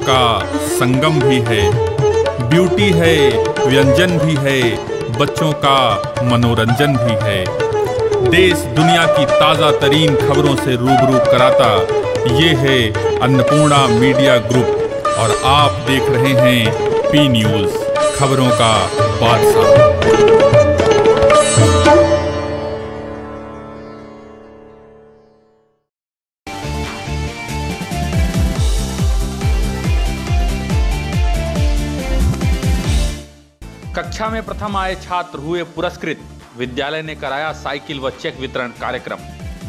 का संगम भी है, ब्यूटी है, व्यंजन भी है, बच्चों का मनोरंजन भी है। देश दुनिया की ताज़ा तरीन खबरों से रूबरू कराता ये है अन्नपूर्णा मीडिया ग्रुप और आप देख रहे हैं पी न्यूज़, खबरों का बादशाह। कक्षा में प्रथम आए छात्र हुए पुरस्कृत, विद्यालय ने कराया साइकिल व चेक वितरण कार्यक्रम।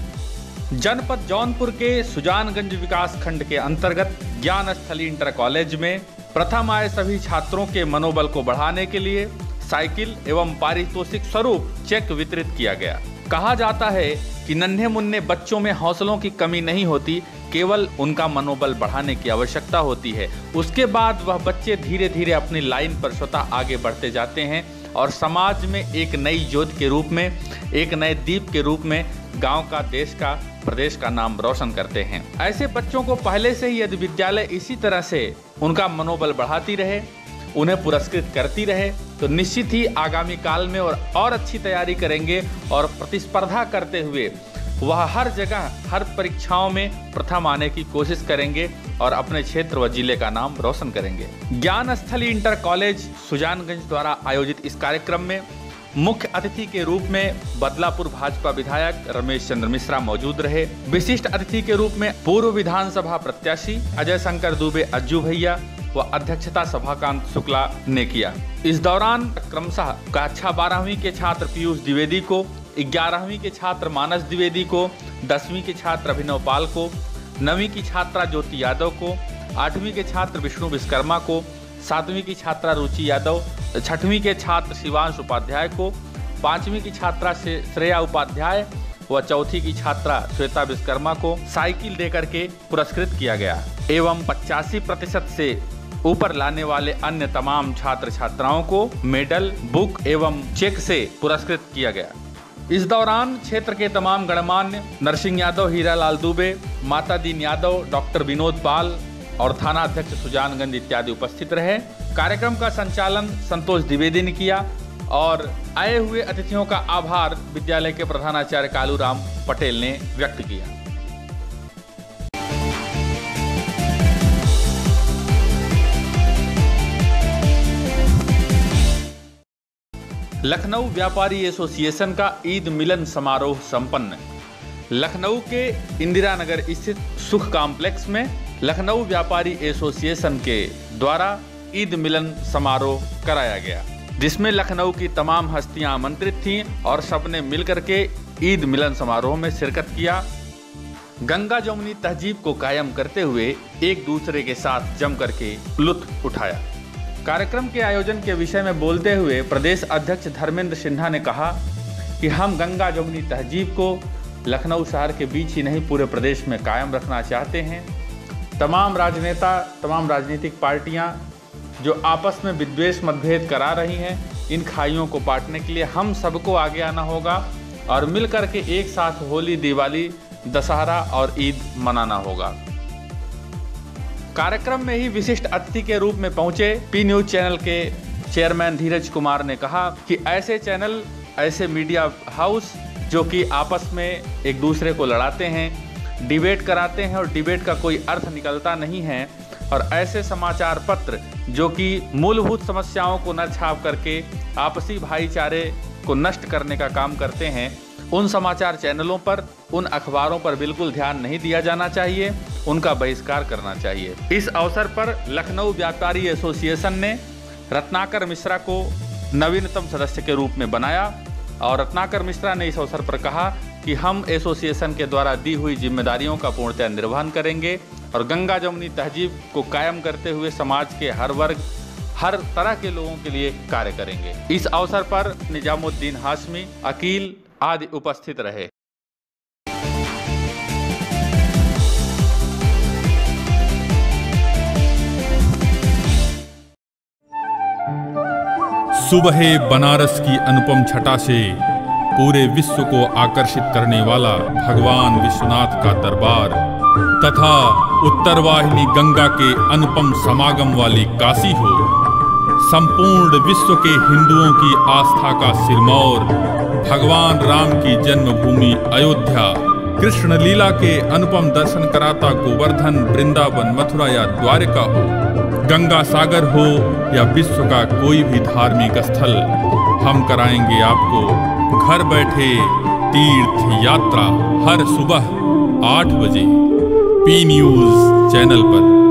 जनपद जौनपुर के सुजानगंज विकास खंड के अंतर्गत ज्ञानस्थली इंटर कॉलेज में प्रथम आए सभी छात्रों के मनोबल को बढ़ाने के लिए साइकिल एवं पारितोषिक स्वरूप चेक वितरित किया गया। कहा जाता है कि नन्हे मुन्ने बच्चों में हौसलों की कमी नहीं होती, केवल उनका मनोबल बढ़ाने की आवश्यकता होती है। उसके बाद वह बच्चे धीरे धीरे अपनी लाइन पर स्वतः आगे बढ़ते जाते हैं और समाज में एक नई ज्योति के रूप में, एक नए दीप के रूप में गांव का, देश का, प्रदेश का नाम रोशन करते हैं। ऐसे बच्चों को पहले से ही यदि विद्यालय इसी तरह से उनका मनोबल बढ़ाती रहे, उन्हें पुरस्कृत करती रहे, तो निश्चित ही आगामी काल में और अच्छी तैयारी करेंगे और प्रतिस्पर्धा करते हुए वह हर जगह, हर परीक्षाओं में प्रथम आने की कोशिश करेंगे और अपने क्षेत्र व जिले का नाम रोशन करेंगे। ज्ञानस्थली इंटर कॉलेज सुजानगंज द्वारा आयोजित इस कार्यक्रम में मुख्य अतिथि के रूप में बदलापुर भाजपा विधायक रमेश चंद्र मिश्रा मौजूद रहे। विशिष्ट अतिथि के रूप में पूर्व विधानसभा प्रत्याशी अजय शंकर दुबे अज्जू भैया व अध्यक्षता सभाकांत शुक्ला ने किया। इस दौरान क्रमशः कक्षा 12वीं के छात्र पीयूष द्विवेदी को, 11वीं के छात्र मानस द्विवेदी को, 10वीं के छात्र अभिनव पाल को, 9वीं की छात्रा ज्योति यादव को, 8वीं के छात्र विष्णु विश्वकर्मा को, 7वीं की छात्रा रुचि यादव, 6वीं के छात्र शिवांश उपाध्याय को, 5वीं की छात्रा श्रेया उपाध्याय व 4थी की छात्रा श्वेता विश्वकर्मा को साइकिल देकर के पुरस्कृत किया गया एवं 85% से ऊपर लाने वाले अन्य तमाम छात्र छात्राओं को मेडल, बुक एवं चेक से पुरस्कृत किया गया। इस दौरान क्षेत्र के तमाम गणमान्य नरसिंह यादव, हीरालाल दुबे, माता दीन यादव, डॉक्टर विनोद पाल और थाना अध्यक्ष सुजानगंज इत्यादि उपस्थित रहे। कार्यक्रम का संचालन संतोष द्विवेदी ने किया और आए हुए अतिथियों का आभार विद्यालय के प्रधानाचार्य कालूराम पटेल ने व्यक्त किया। लखनऊ व्यापारी एसोसिएशन का ईद मिलन समारोह संपन्न। लखनऊ के इंदिरा नगर स्थित सुख कॉम्प्लेक्स में लखनऊ व्यापारी एसोसिएशन के द्वारा ईद मिलन समारोह कराया गया, जिसमें लखनऊ की तमाम हस्तियां आमंत्रित थीं और सबने मिलकर के ईद मिलन समारोह में शिरकत किया। गंगा जमुनी तहजीब को कायम करते हुए एक दूसरे के साथ जम करके लुत्फ उठाया। कार्यक्रम के आयोजन के विषय में बोलते हुए प्रदेश अध्यक्ष धर्मेंद्र सिन्हा ने कहा कि हम गंगा जमुनी तहजीब को लखनऊ शहर के बीच ही नहीं पूरे प्रदेश में कायम रखना चाहते हैं। तमाम राजनेता, तमाम राजनीतिक पार्टियां जो आपस में विद्वेष मतभेद करा रही हैं, इन खाइयों को पाटने के लिए हम सबको आगे आना होगा और मिलकर के एक साथ होली, दिवाली, दशहरा और ईद मनाना होगा। कार्यक्रम में ही विशिष्ट अतिथि के रूप में पहुंचे पी न्यूज चैनल के चेयरमैन धीरज कुमार ने कहा कि ऐसे चैनल, ऐसे मीडिया हाउस जो कि आपस में एक दूसरे को लड़ाते हैं, डिबेट कराते हैं और डिबेट का कोई अर्थ निकलता नहीं है, और ऐसे समाचार पत्र जो कि मूलभूत समस्याओं को न छाप करके आपसी भाईचारे को नष्ट करने का काम करते हैं, उन समाचार चैनलों पर, उन अखबारों पर बिल्कुल ध्यान नहीं दिया जाना चाहिए, उनका बहिष्कार करना चाहिए। इस अवसर पर लखनऊ व्यापारी एसोसिएशन ने रत्नाकर मिश्रा को नवीनतम सदस्य के रूप में बनाया और रत्नाकर मिश्रा ने इस अवसर पर कहा कि हम एसोसिएशन के द्वारा दी हुई जिम्मेदारियों का पूर्णतः निर्वहन करेंगे और गंगा जमुनी तहजीब को कायम करते हुए समाज के हर वर्ग, हर तरह के लोगों के लिए कार्य करेंगे। इस अवसर पर निजामुद्दीन हाशमी, अकील आदि उपस्थित रहे। सुबह बनारस की अनुपम छटा से पूरे विश्व को आकर्षित करने वाला भगवान विश्वनाथ का दरबार तथा उत्तर वाहिनी गंगा के अनुपम समागम वाली काशी हो, संपूर्ण विश्व के हिंदुओं की आस्था का सिरमौर भगवान राम की जन्मभूमि अयोध्या, कृष्ण लीला के अनुपम दर्शन कराता गोवर्धन, वृंदावन, मथुरा या द्वारिका हो, गंगा सागर हो या विश्व का कोई भी धार्मिक स्थल, हम कराएंगे आपको घर बैठे तीर्थ यात्रा हर सुबह 8 बजे पी न्यूज़ चैनल पर।